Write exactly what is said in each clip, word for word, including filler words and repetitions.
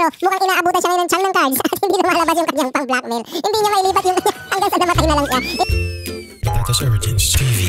mukhang inaabutan siya ngayon ng chunk ng cards at hindi lumalabas yung kanyang pang-blackmail. Hindi niya mailipat yung hanggang sa namatay na lang siya. Patatas Origins T V.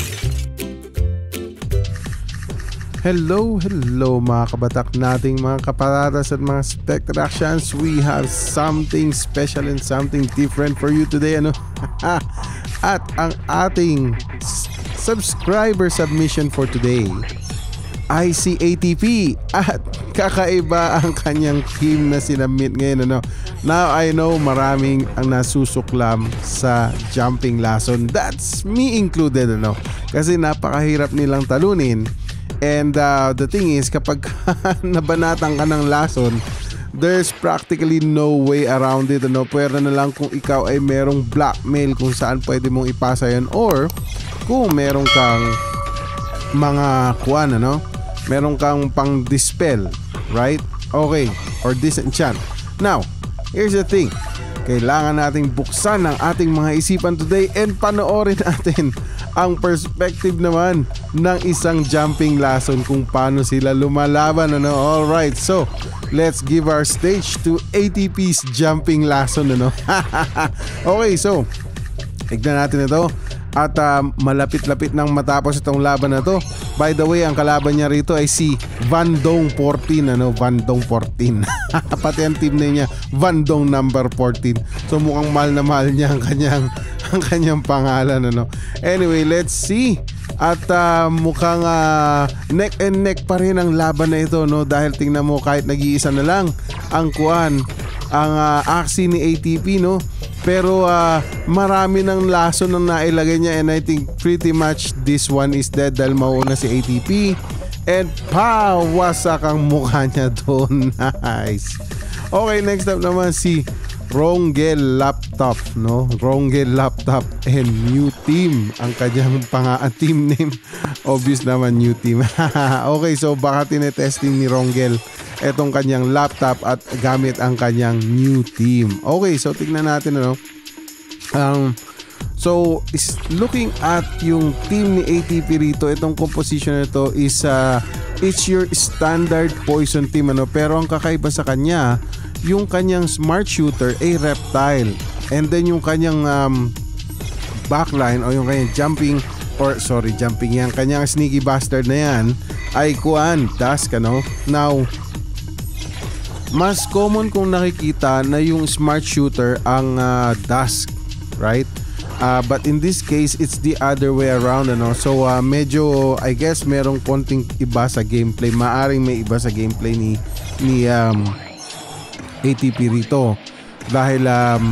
Hello, hello mga kabatak nating mga kapatatas at mga Spectractions. We have something special and something different for you today, ano? At ang ating subscriber submission for today I C A T P, at kakaiba ang kanyang team na sinabmit ngayon, ano? Now I know maraming ang nasusuklam sa jumping lason. That's me included, ano? Kasi napakahirap nilang talunin. And uh, the thing is, kapag nabanatan ka ng lason, there's practically no way around it, ano? Pwede na lang kung ikaw ay merong blackmail kung saan pwede mong ipasa yan, or kung meron kang mga kuwan, ano? Meron kang pang dispel, right? Okay, or disenchant. Now, here's the thing. Kailangan nating buksan ang ating mga isipan today and panoorin natin ang perspective naman ng isang jumping lason kung paano sila lumalaban, ano? Alright, so let's give our stage to A T P's jumping lason, ano? Okay, so tignan natin ito. At uh, malapit-lapit nang matapos itong laban na to. By the way, ang kalaban niya rito ay si Vandong fourteen, ano? Vandong fourteen. Pati ang team name niya Vandong number fourteen. So mukhang mahal na mahal niya ang kanyang ang kanyang pangalan, ano? Anyway, let's see. At uh, mukhang uh, neck and neck pa rin ang laban na ito, no? Dahil tingnan mo, kahit nag-iisa na lang ang kuan, ang uh, aksi ni A T P, no? Pero uh, marami ng lason nang nailagay niya, and I think pretty much this one is dead dahil mauna si A T P. And pa, wasak ang mukha niya doon. Nice. Okay, next up naman si Rongel Laptop, no? Rongel Laptop and New Team ang kanyang panga team name. Obvious naman, New Team. Okay, so baka tinetesting ni Rongel etong kanyang laptop at gamit ang kanyang New Team. Okay, so tignan natin, ano? Um, so is looking at yung team ni A T P rito, itong composition nito is uh, it's your standard poison team, ano? Pero ang kakaiba sa kanya, yung kanyang smart shooter ay reptile, and then yung kanyang um, backline o yung kanyang jumping or sorry jumping yan, kanyang sneaky bastard na yan ay kuan, dusk, ano? Now mas common kung nakikita na yung smart shooter ang uh, dusk, right? Uh, but in this case, it's the other way around, ano? So uh, medyo, I guess, merong konting iba sa gameplay. Maaring may iba sa gameplay ni ni um, A T P rito. Dahil um,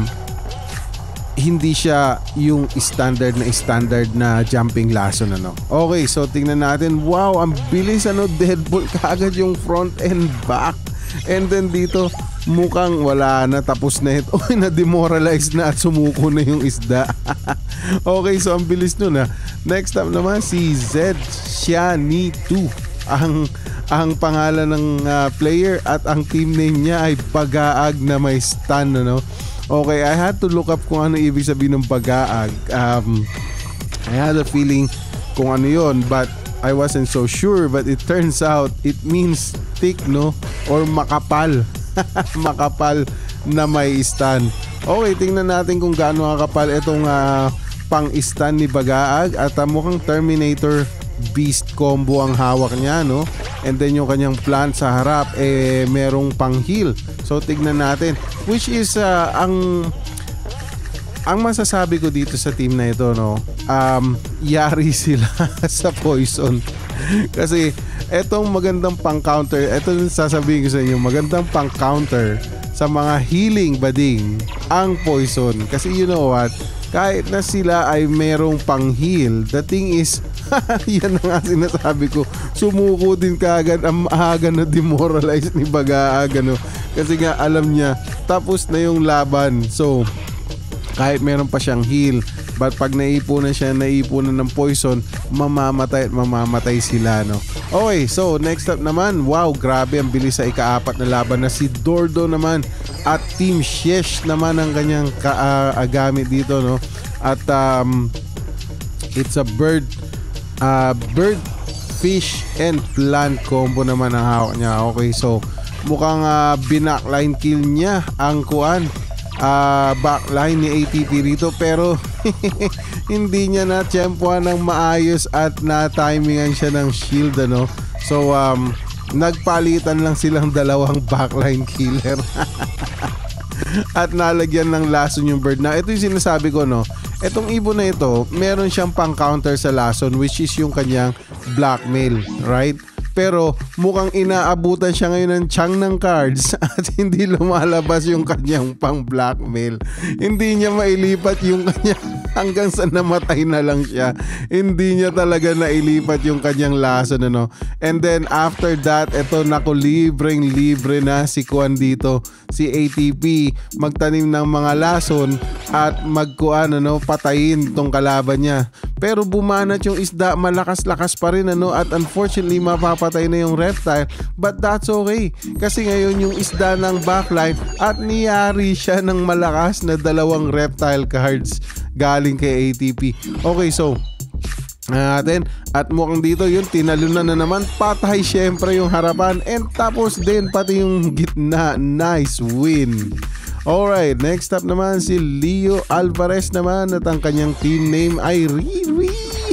hindi siya yung standard na standard na jumping lason, ano? Okay, so tingnan natin. Wow, ang bilis, ano? Deadbolt kaagad yung front and back. And then dito, mukhang wala na, tapos na ito. Uy, na-demoralize na at sumuko na yung isda. Okay, so ang bilis nun, ha. Next up naman si Zed Xiani two. Ang, ang pangalan ng uh, player at ang team name niya ay Pag-aag na may stun, ano? Okay, I had to look up kung ano ibig sabihin ng Pag-aag. Um, I had a feeling kung ano yon, but I wasn't so sure, but it turns out it means thick, no? Or makapal. Makapal na may stun. Okay, tingnan natin kung gaano kakapal itong uh, pang-stun ni Pag-aag. At uh, mukhang Terminator Beast combo ang hawak niya, no? And then yung kanyang plant sa harap, eh, merong pang-heal. So tignan natin. Which is uh, ang... Ang masasabi ko dito sa team na ito, no, um, yari sila sa poison. Kasi etong magandang pang-counter, ito yung sasabihin ko sa inyo, magandang pang-counter sa mga healing bading ang poison. Kasi you know what, kahit na sila ay merong pang-heal, the thing is, yan na nga sinasabi ko, sumuko din kaagad ang maaga na demoralize ni Pag-aag, ano? Kasi nga alam niya, tapos na yung laban. So, kahit meron pa siyang heal, but pag naipunan siya, naipunan ng poison, mamamatay at mamamatay sila, no? Okay, so next up naman, wow, grabe ang bilis sa ikaapat na laban na si Dordo naman at Team Shesh naman ang kanyang ka, uh, gamit dito, no? At um, it's a bird uh, bird, fish and plant combo naman ang hawak niya. Okay, so mukhang uh, binackline kill niya ang kuan uh, backline ni A T P rito, pero hindi niya na tiyempohan ng maayos at na-timingan siya ng shield, ano. So um, nagpalitan lang silang dalawang backline killer at nalagyan ng lason yung bird. Na ito yung sinasabi ko, no, etong ibon na ito meron siyang pang counter sa lason, which is yung kanyang blackmail, right? Pero mukhang inaabutan siya ngayon ng chang ng cards at hindi lumalabas yung kanyang pang blackmail. Hindi niya mailipat yung kanyang hanggang sa namatay na lang siya. Hindi niya talaga nailipat yung kanyang lason, ano. And then after that, eto, naku, libreng libre na si Kuan dito, si A T P, magtanim ng mga lason at magkuan, ano, patayin tong kalaban niya. Pero bumanat yung isda, malakas-lakas pa rin, ano, at unfortunately mapapatay na yung reptile, but that's okay kasi ngayon yung isda ng backline at niyari siya ng malakas na dalawang reptile cards galing kay A T P. Okay, so natin at mukhang dito yun, tinalunan na naman, patay syempre yung harapan and tapos din pati yung gitna. Nice win. Alright, next up naman si Leo Alvarez naman at ang kanyang team name ay Riri.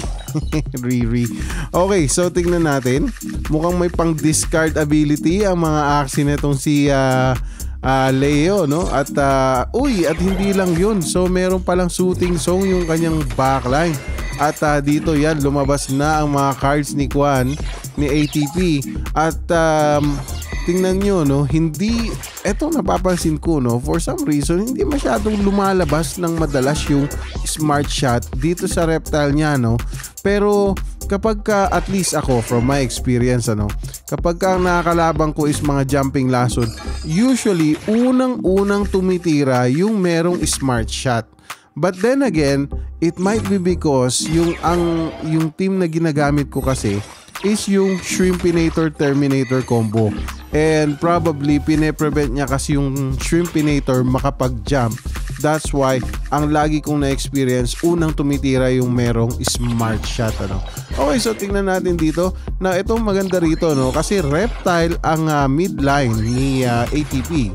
Riri. Okay, so tingnan natin. Mukhang may pang discard ability ang mga action nitong si uh, uh, Leo, no? At uh, uy, at hindi lang yun. So meron palang shooting song yung kanyang backline. At uh, dito yan, lumabas na ang mga cards ni Kwan, ni A T P. At um, tingnan nyo, no, hindi, eto napapansin ko, no, for some reason hindi masyadong lumalabas ng madalas yung smart shot dito sa reptile niya, no. Pero kapag ka, at least ako from my experience, ano, kapag ka ang nakakalabang ko is mga jumping lason, usually unang-unang tumitira yung merong smart shot. But then again, it might be because yung ang yung team na ginagamit ko kasi is yung Shrimpinator Terminator combo. And probably pine-prevent niya kasi yung Shrimpinator makapag-jump. That's why ang lagi kong na-experience, unang tumitira yung merong smart shot, ano. Okay, so tingnan natin dito na itong maganda rito, no, kasi reptile ang uh, midline ni uh, A T P.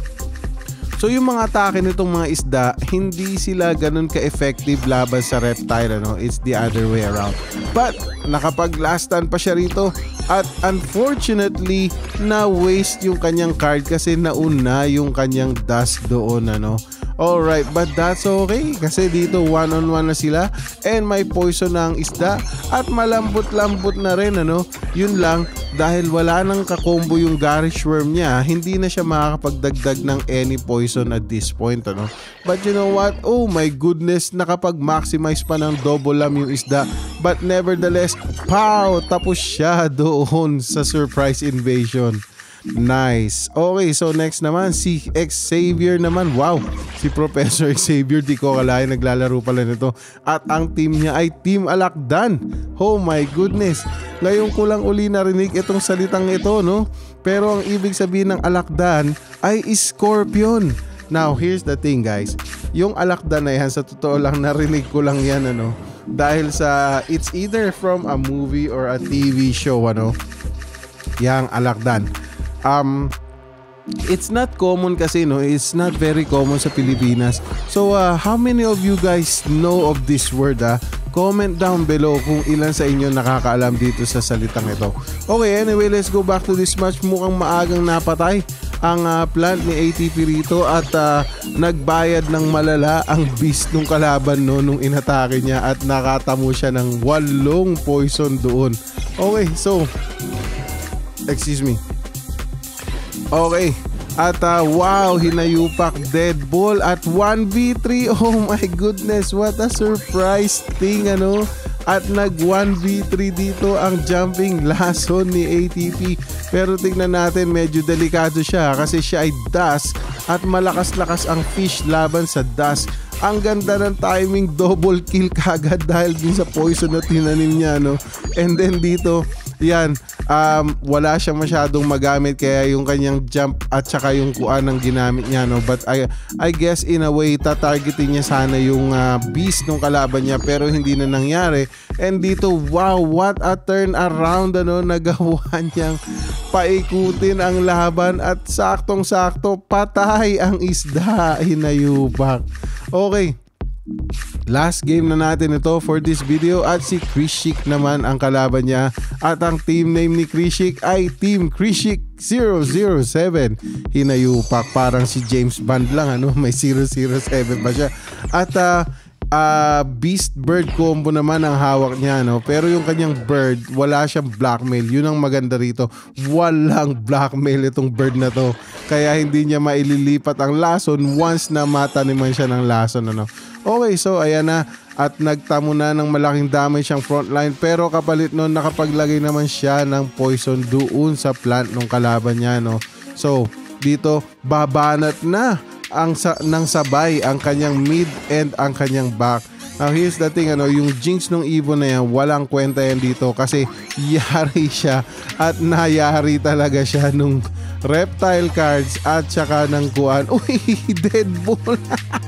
So yung mga atake nitong mga isda, hindi sila ganun ka-effective laban sa reptile, ano? It's the other way around. But nakapag-lastan pa siya rito at unfortunately na-waste yung kanyang card kasi nauna yung kanyang dust doon, ano. Alright, but that's okay kasi dito one on one na sila and may poison na ang isda at malambot-lambot na rin, ano. Yun lang, dahil wala nang kakombo yung garish worm niya, hindi na siya makakapagdagdag ng any poison at this point, ano. But you know what? Oh my goodness, nakapag-maximize pa ng double lam yung isda. But nevertheless, pow! Tapos siya doon sa surprise invasion. Nice. Okay, so next naman si Xavier naman. Wow, si Professor Xavier, di ko akalain naglalaro pala nito. At ang team niya ay Team Alakdan. Oh my goodness. Ngayon ko lang uli narinig itong salitang ito, no? Pero ang ibig sabihin ng Alakdan ay Scorpion. Now, here's the thing, guys. Yung Alakdan na yan, sa totoo lang narinig ko lang yan, ano? Dahil sa, it's either from a movie or a T V show, ano? Yang Alakdan. Um, it's not common kasi, no? It's not very common sa Pilipinas. So, uh, how many of you guys know of this word, ah? Comment down below kung ilan sa inyo nakakaalam dito sa salitang ito. Okay, anyway, let's go back to this match. Mukhang maagang napatay ang uh, plant ni A T P rito at uh, nagbayad ng malala ang beast nung kalaban, no, nung inatake niya at nakatamo siya ng walong poison doon. Okay, so, excuse me. Okay, at uh, wow, hinayupak dead ball at one v three. Oh my goodness, what a surprise thing, ano. At nag one v three dito ang jumping lason ni A T P. Pero tingnan natin, medyo delikado siya kasi siya ay dust at malakas-lakas ang fish laban sa dust. Ang ganda ng timing, double kill kagad dahil din sa poison na tinanim niya, no. And then dito, yan, um, wala siya masyadong magamit kaya yung kanyang jump at saka yung kuan ng ginamit niya, no? But I, I guess in a way tatargetin niya sana yung uh, beast ng kalaban niya pero hindi na nangyari. And dito, wow, what a turn around, ano, nagawa niyang paikutin ang laban at saktong-sakto patay ang isda. Hinayupak. Okay, last game na natin ito for this video at si Krishik naman ang kalaban niya at ang team name ni Krishik ay Team Krishik zero zero seven. Hinayupak, parang si James Bond lang, ano, may zero zero seven pa siya. At uh, uh, Beast Bird combo naman ang hawak niya, no? Pero yung kanyang bird, wala siyang blackmail. Yun ang maganda rito, walang blackmail itong bird na to, kaya hindi niya maililipat ang lason once na mataniman siya ng lason, ano? Okay, so ayan na, at nagtamo na ng malaking damage siyang frontline pero kapalit nun nakapaglagay naman siya ng poison doon sa plant ng kalaban niya, no? So dito babanat na ang sa, ng sabay ang kanyang mid and ang kanyang back. Now here's the thing, ano, yung Jinx ng Evo na yan, walang kwenta yan dito kasi yari siya at nayari talaga siya nung reptile cards at saka ng kuan. Uy, Deadpool.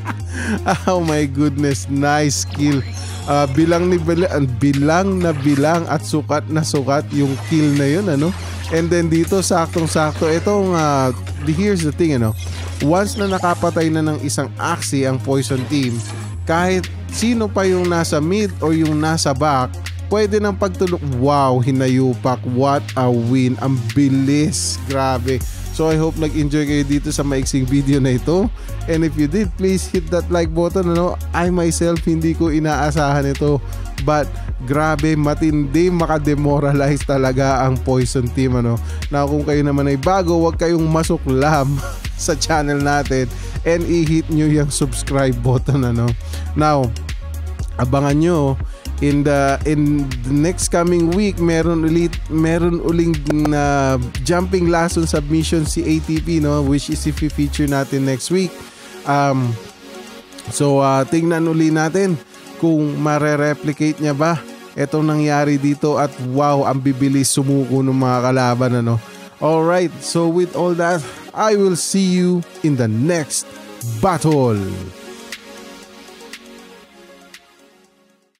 Oh my goodness, nice kill. Uh, bilang ni bilang, bilang na bilang at sukat na sukat yung kill na yun, ano? And then dito saktong-sakto itong uh, here's the thing, ano. Once na nakapatay na ng isang Axie ang Poison Team, kahit sino pa yung nasa mid o yung nasa back, pwede nang pagtulog. Wow, hinayupak. What a win. Ang bilis. Grabe. So I hope nag-enjoy kayo dito sa maiksing video na ito. And if you did, please hit that like button, ano. I myself hindi ko inaasahan ito. But grabe, matindi, makademoralize talaga ang Poison Team, ano. Now kung kayo naman ay bago, huwag kayong masuklam sa channel natin and i-hit nyo yung subscribe button, ano. Now abangan nyo in the in the next coming week, meron ulit meron uling uh, jumping lason submission si A T P, no, which is if i-feature natin next week. Um so uh, tingnan uli natin kung mare-replicate niya ba etong nangyari dito at wow, ang bibilis sumuko ng mga kalaban, ano. Alright, so with all that, I will see you in the next battle.